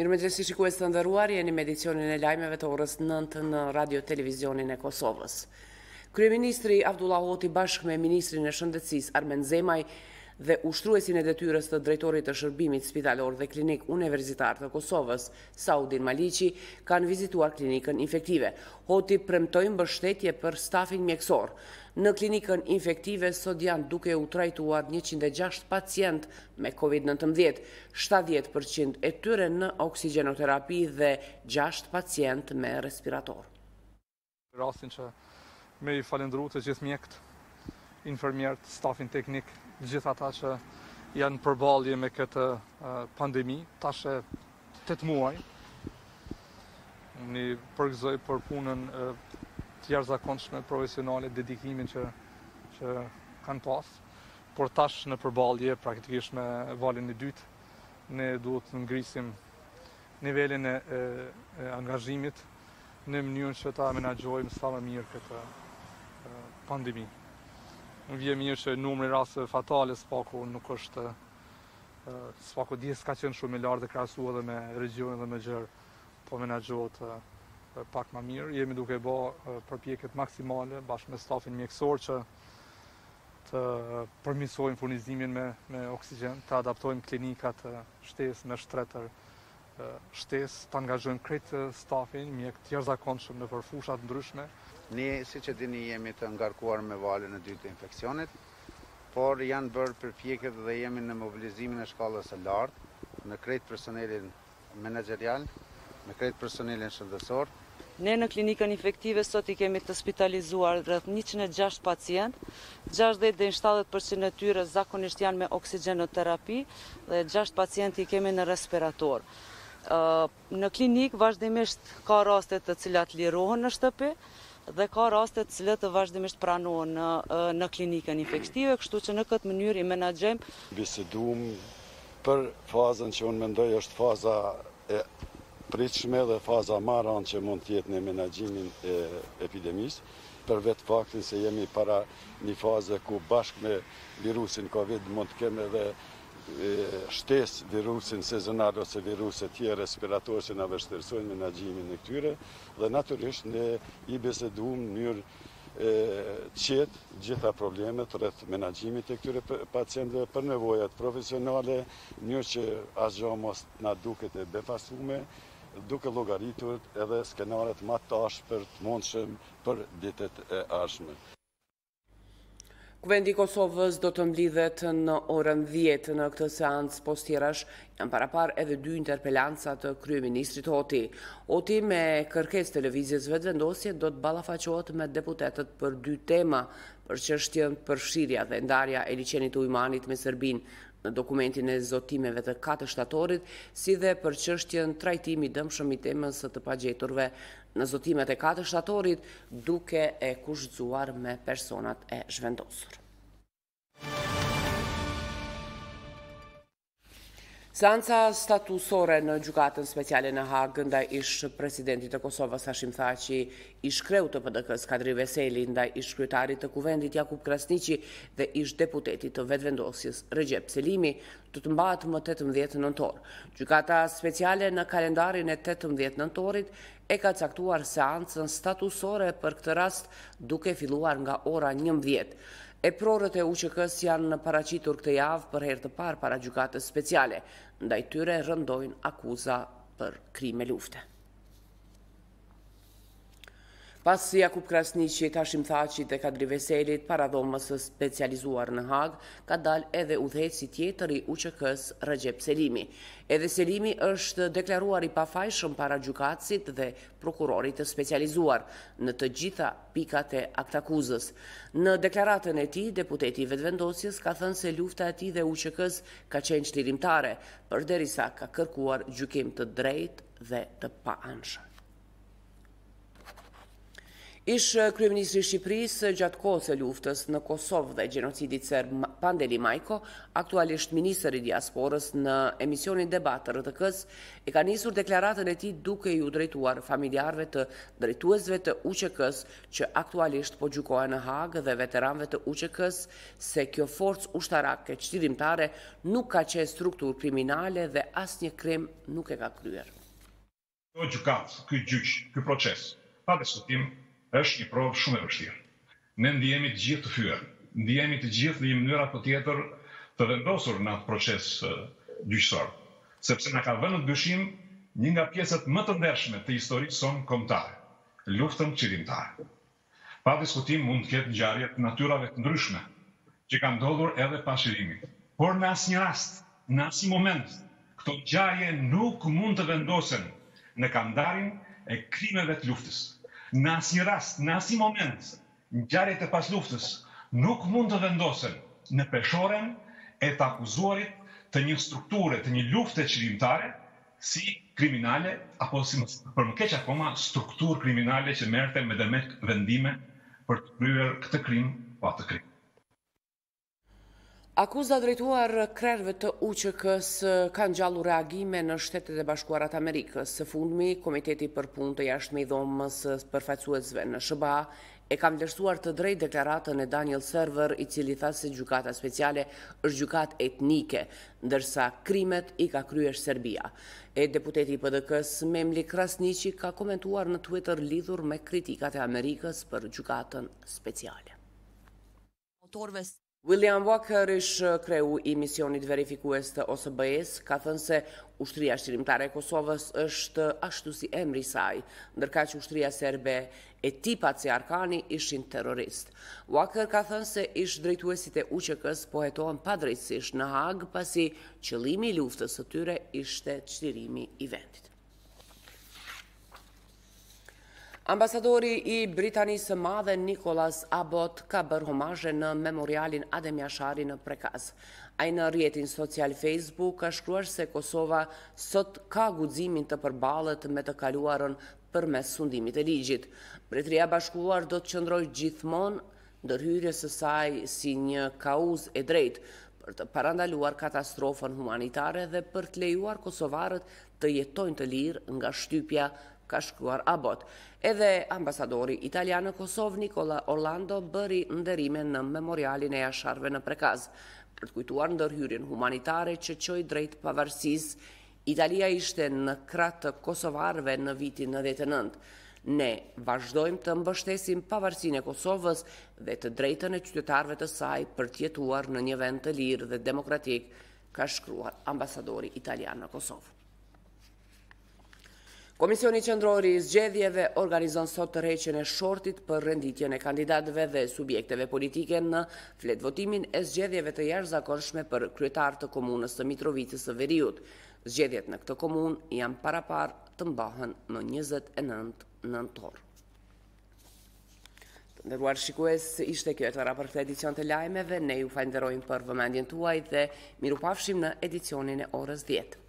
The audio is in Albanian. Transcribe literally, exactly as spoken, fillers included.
Mirëmëngjesi shikues të nderuar, jeni me edicionin e lajmeve të orës nëntë në radio-televizionin e Kosovës. Kryeministri Abdullah Hoti bashkë me Ministrin e Shëndetësisë Armen Zemaj dhe ushtruesin e detyrës të drejtorit të shërbimit spitalor dhe klinik universitar të Kosovës, Saudin Maliqi, kanë vizituar klinikën infektive. Hoti premtoi mbështetje për stafin mjekësor. Në klinikën infektive sot janë duke u trajtuar njëqind e gjashtë pacient me COVID nëntëmbëdhjetë, shtatëdhjetë përqind e tyre në oksigenoterapi dhe gjashtë pacient me respirator. Rastin që me i falendru të gjithë mjekët, infermierët, stafin teknik, gjithë ata që janë përballje me këtë pandemi, tash e tetë muaj. Unë përgëzoj për punën të jashtëzakonshme profesionale, dedikimin që, që kanë pas, por tash në përballje praktikisht me valin e dytë, ne duhet të ngrisim nivelin e, e, e angazhimit në mënyrën që ta menaxhojmë sa më mirë këtë e, pandemi. Më vjen mirë që numri raste fatale s'paku nuk është s'paku di s'ka qenë shumë i lartë krahasuar edhe me regjionet dhe me gjërë, po menaxhohet pak më mirë. Jemi duke bë përpjekjet maksimale bashkë me stafin mjekësor që të përmirësojmë furnizimin me, me oksigjen, të adaptojmë klinikat shtesë me shtretër shtesë, të angazhojmë krejt stafin, mjek të jashtëzakonshëm në për fushat ndryshme. Ne, si që dini, jemi të ngarkuar me valën e dytë të infekcionit, por janë bërë përpjekjet dhe jemi në mobilizimin e shkallës së lartë, në krejt personelin menaxherial, me krejt personelin shëndetësor. Ne në klinikën infektive sot i kemi të spitalizuar rreth njëqind e gjashtë pacient, gjashtëdhjetë deri në shtatëdhjetë përqind e tyre zakonisht janë me oksigjenoterapi dhe gjashtë pacienti i kemi në respirator. Në klinik vazhdimisht ka raste të cilat lirohen në shtëpi, dhe ka raste të cilët vazhdimisht pranohen në, në klinikën infektive, kështu që në këtë mënyrë i menaxhojmë. Bisedum për fazën që unë mendoj është faza e pritshme dhe faza maran që mund të jetë në menaxhimin e epidemisë, për vetë faktin se jemi para një faze ku bashkë me virusin Covid mund të kemi edhe shtes virusin sezonal ose viruse tjerë respiratorë që na vështirësojnë menaxhimin e këtyre dhe natyrisht ne i biseduam në mënyrë qetë gjitha problemet rreth menaxhimit e këtyre pacientëve për nevojat profesionale, një që asgjë mos na duket e befasume, duke llogaritur edhe skenaret më të tashë për të mundshëm për ditët e ardhshme. Kuvendi i Kosovës do të mblidhet në orën dhjetë. Në këtë seancë postjerash janë parapar edhe dy interpelanca të kryeministrit Hoti. Hoti me kërkesë të lëvizjes vetëvendosje do të ballafaqohet me deputetët për dy tema, për çështjen përfshirja dhe ndarja e liçenit të Ujmanit me Serbinë në dokumentin e zotimeve të katër shtatorit, si dhe për çështjen trajtimi i dëmshëm i temës së të pagjeturve në zotimet e katër shtatorit, duke e kushtzuar me personat e zhvendosur. Seanca statusore në gjykatën speciale në Hagë ndaj ish presidentit të Kosovës Hashim Thaçi, ish kreu të P D K-s Kadri Veseli, ndaj ish kryetarit të Kuvendit Jakub Krasniqi dhe ish deputetit të vetëvendosjes Recep Selimi, do të mbahet më tetëmbëdhjetë nëntor. Gjykata speciale në kalendarin e tetëmbëdhjetë nëntorit e ka caktuar seancën statusore për këtë rast duke filluar nga ora njëmbëdhjetë. E prorët e U Q K-s janë paraqitur këtë javë për herë të parë para gjykatës speciale, ndaj tyre rëndojnë akuza për krime lufte. Pas Jakub Krasniqit, Hashim Thaçit dhe Kadri Veselit para dhomës së specializuar në Hagë, ka dalë edhe udhëheci tjetër i U Q K-s Recep Selimi. Edhe Selimi është deklaruar i pafajshëm para gjykatësit dhe prokurorit të specializuar në të gjitha pikat e aktakuzës. Në deklaratën e tij, deputeti i vetëvendosjes ka thënë se lufta e tij dhe U Q K-s ka qenë çlirimtare, përderisa ka kërkuar gjykim të drejtë dhe të paanshëm. Ish kryeministri i Shqipërisë gjatë kohës së luftës në Kosovë dhe gjenocidit serb Pandeli Majko, aktualisht ministër i diasporës, në emisionin Debat të R T K-s, e ka nisur deklaratën e tij duke ju drejtuar familjarëve të drejtuesve të U Q K-s që aktualisht po gjykohen në Hagë dhe veteranëve të U Q K-s se kjo forcë ushtarake çlirimtare nuk ka qenë strukturë kriminale dhe asnjë krim nuk e ka kryer. Kjo gjykat, ky gjyq, ky proces, pa diskutim, është një provë shumë e vështirë. Ne ndihemi të gjithë të fyer, ndihemi të gjithë në një mënyrë apo tjetër të vendosur në atë proces gjyqësor, sepse na ka vënë në dyshim një nga pjesët më të ndershme të historisë sonë kombëtare, luftën çlirimtare. Pa diskutim mund të ketë ngjarje të natyrave të ndryshme që kanë ndodhur edhe pas çlirimit, por në asnjë rast, në asnjë moment, këto ngjarje nuk mund të vendosen në kandarin e krimeve të luftës. Në asnjë rast, në asnjë moment, ngjarjet e pas luftës nuk mund të vendosen në peshoren e të akuzuarit të një strukture, të një lufte çlirimtare si kriminale, apo si për më keq akoma strukturë kriminale që merrte me demek vendime për të kryer këtë krim pa të krim. Akuza drejtuar krerëve të U Q K-s kanë gjallur reagime në Shtetet e Bashkuara të Amerikës. Së fundmi, Komiteti për Punë të Jashtme i Dhomës përfaqësuesve në S B A e ka vlerësuar të drejtë deklaratën e Daniel Server, i cili tha se gjykata speciale është gjykatë etnike, ndërsa krimet i ka kryer Serbia. E deputeti i P D K-s Memli Krasniqi ka komentuar në Twitter lidhur me kritikat e Amerikës për gjykatën speciale. William Walker, ish kreu i misionit verifikues të O S B E-s, ka thënë se ushtria shqirimtare e Kosovës është ashtu si emri i saj, ndërkaq që ushtria serbe e tij Patriarkani ishin terrorist. Walker ka thënë se ish drejtuesit e U Q K-s po hetohen padrejtësisht në Hagë pasi qëllimi i luftës së tyre ishte çlirimi i vendit. Ambasadori i Britanisë së Madhe Nicholas Abbott ka bërë homazhe në memorialin Adem Jashari në Prekaz. Ai në rrjetin social Facebook ka shkruar se Kosova sot ka guximin të përballet me të kaluarën përmes sundimit të ligjit. Mbretëria e Bashkuar do të qëndrojë gjithmonë ndërhyrjes së saj si një kauz e drejtë për të parandaluar katastrofën humanitare dhe për të lejuar kosovarët të jetojnë të lirë nga shtypja, ka shkruar Abbott. Edhe ambasadori italian në Kosovë, Nicola Orlando, bëri nderime në memorialin e Jasharëve në Prekaz, për të kujtuar ndërhyrjen humanitare që çoi drejt pavarësisë. Italia ishte në krah të kosovarëve në vitin nëntëdhjetë e nëntë. Ne vazhdojmë të mbështesim pavarësinë e Kosovës dhe të drejtën e qytetarëve të saj për të jetuar në një vend të lirë dhe demokratik, ka shkruar ambasadori italian në Kosovë. Komisioni Qendror i Zgjedhjeve organizon sot tërheqjen e shortit për renditjen e kandidatëve dhe subjekteve politike në fletvotimin e zgjedhjeve të jashtëzakonshme për kryetar të komunës së Mitrovicës së Veriut. Zgjedhjet në këtë komunë janë paraparë të mbahen më njëzet e nëntë nëntor. Të nderuar shikues, ishte kjo e tëra për këtë edicion të lajmeve. Ne ju falenderojmë për vëmendjen tuaj dhe mirupafshim në edicionin e orës dhjetë.